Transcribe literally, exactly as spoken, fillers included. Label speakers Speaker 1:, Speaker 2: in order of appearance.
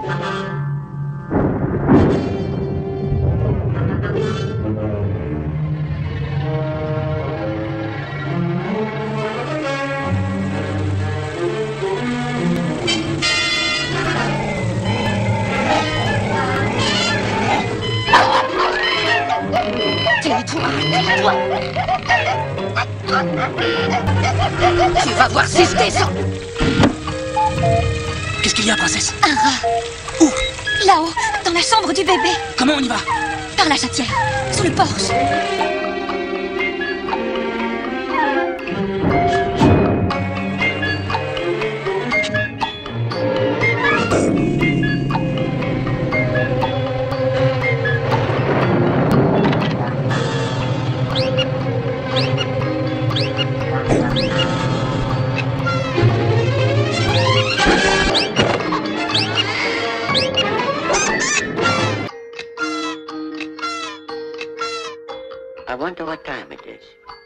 Speaker 1: Tais-toi, tais-toi. Tu vas voir si je descends.
Speaker 2: Qu'est-ce qu'il y a, princesse?
Speaker 3: Un rat.
Speaker 2: Où?
Speaker 3: Là-haut, dans la chambre du bébé.
Speaker 2: Comment on y va?
Speaker 3: Par la chatière, sous le porche.
Speaker 4: I wonder what time it is.